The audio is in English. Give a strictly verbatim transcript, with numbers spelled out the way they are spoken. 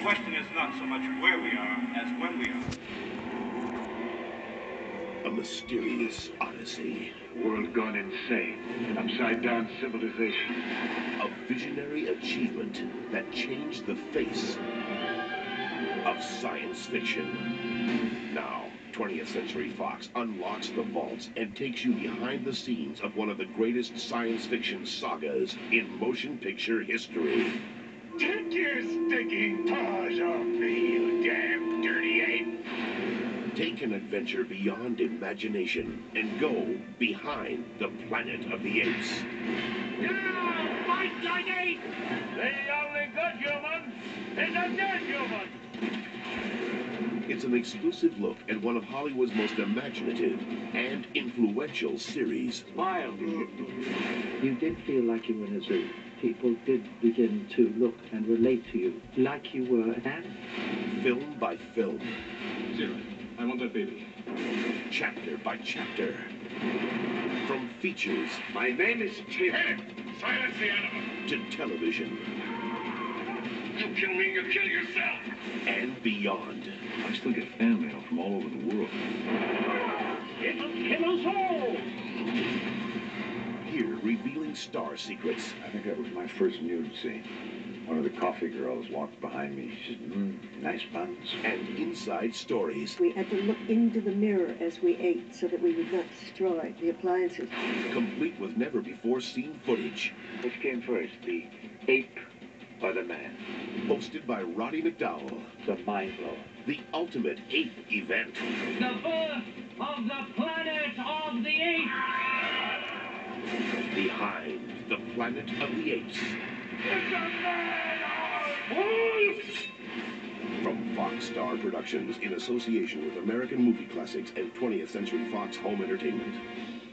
question is not so much where we are as when we are. A mysterious odyssey. World gone insane. An upside-down civilization. A visionary achievement that changed the face of science fiction. Now, twentieth Century Fox unlocks the vaults and takes you behind the scenes of one of the greatest science fiction sagas in motion picture history. Take your stinking paws off me, you damn dirty ape! Take an adventure beyond imagination and go behind the Planet of the Apes. Now, fight like apes! The only good human is a dead human! It's an exclusive look at one of Hollywood's most imaginative and influential series. Smile. You did feel like you were in a zoo. People did begin to look and relate to you like you were an animal. Film by film. Zero. I want that baby. Chapter by chapter. From features. My name is Chip. Silence the animal. To television. You kill me, you kill yourself. And beyond. I still get fan mail from all over the world. It'll kill us all. Here, revealing star secrets. I think that was my first nude scene. One of the coffee girls walked behind me. She said, mmm, nice buns. And inside stories. We had to look into the mirror as we ate so that we would not destroy the appliances. Complete with never-before-seen footage. Which came first, the ape or the man? Hosted by Roddy McDowell. The mind blower. The ultimate ape event. The birth of the Planet of the Apes. Behind the Planet of the Apes. It's a man wolf! From Fox Star Productions in association with American Movie Classics and twentieth Century Fox Home Entertainment.